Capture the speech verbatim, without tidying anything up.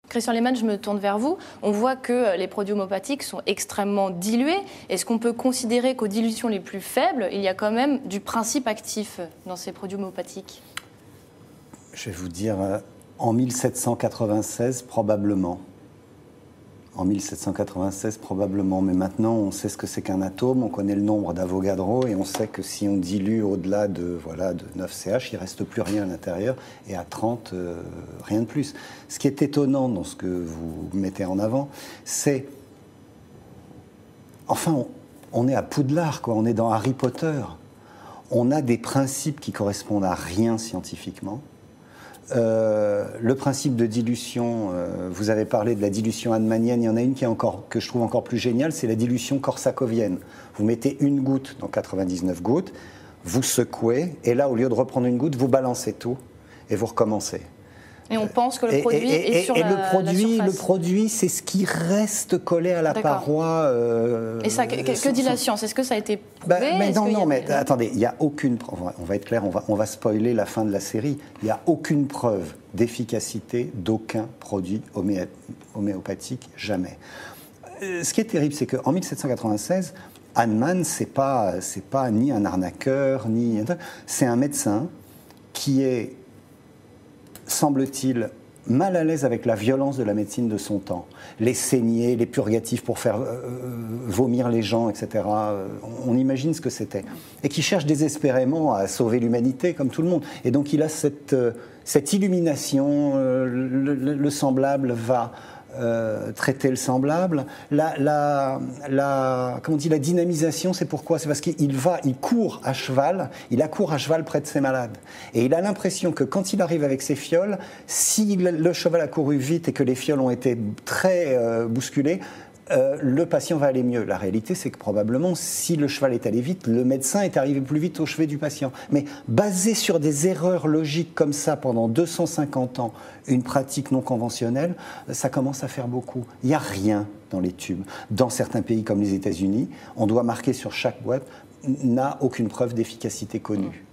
Christian Lehmann, je me tourne vers vous. On voit que les produits homméopathiques sont extrêmement dilués. Est-ce qu'on peut considérer qu'aux dilutions les plus faibles, il y a quand même du principe actif dans ces produits homméopathiques? Je vais vous dire, en mille sept cent quatre-vingt-seize, probablement. En mille sept cent quatre-vingt-seize, probablement. Mais maintenant, on sait ce que c'est qu'un atome, on connaît le nombre d'Avogadro et on sait que si on dilue au-delà de, voilà, de neuf C H, il ne reste plus rien à l'intérieur et à trente, euh, rien de plus. Ce qui est étonnant dans ce que vous mettez en avant, c'est... Enfin, on, on est à Poudlard, quoi. On est dans Harry Potter. On a des principes qui correspondent à rien scientifiquement. Euh, le principe de dilution, euh, vous avez parlé de la dilution hahnemannienne, il y en a une qui est encore, que je trouve encore plus géniale, c'est la dilution korsakovienne. Vous mettez une goutte dans quatre-vingt-dix-neuf gouttes, vous secouez, et là, au lieu de reprendre une goutte, vous balancez tout, et vous recommencez. Et on pense que le produit et, et, est sur et la, le produit, la le produit, c'est ce qui reste collé à la paroi. Euh, et ça, que, que, que dit la science? Est-ce que ça a été prouvé? bah, mais Non, non, mais des... attendez, il n'y a aucune preuve. On va être clair, on va, on va spoiler la fin de la série. Il n'y a aucune preuve d'efficacité d'aucun produit homé homéopathique, jamais. Euh, ce qui est terrible, c'est qu'en mille sept cent quatre-vingt-seize, Hahnemann, c'est pas, c'est pas ni un arnaqueur, ni c'est un médecin qui est, semble-t-il, mal à l'aise avec la violence de la médecine de son temps. Les saignées, les purgatifs pour faire euh, vomir les gens, et cetera. On, on imagine ce que c'était. Et qui cherche désespérément à sauver l'humanité, comme tout le monde. Et donc il a cette, euh, cette illumination, euh, le, le, le semblable va... Euh, traiter le semblable. La, la, la, comment on dit, la dynamisation, c'est pourquoi? C'est parce qu'il va, il court à cheval, il accourt à cheval près de ses malades. Et il a l'impression que quand il arrive avec ses fioles, si le, le cheval a couru vite et que les fioles ont été très euh, bousculées, Euh, le patient va aller mieux. La réalité, c'est que probablement, si le cheval est allé vite, le médecin est arrivé plus vite au chevet du patient. Mais basé sur des erreurs logiques comme ça pendant deux cent cinquante ans, une pratique non conventionnelle, ça commence à faire beaucoup. Il n'y a rien dans les tubes. Dans certains pays comme les États-Unis, on doit marquer sur chaque boîte, n'a aucune preuve d'efficacité connue.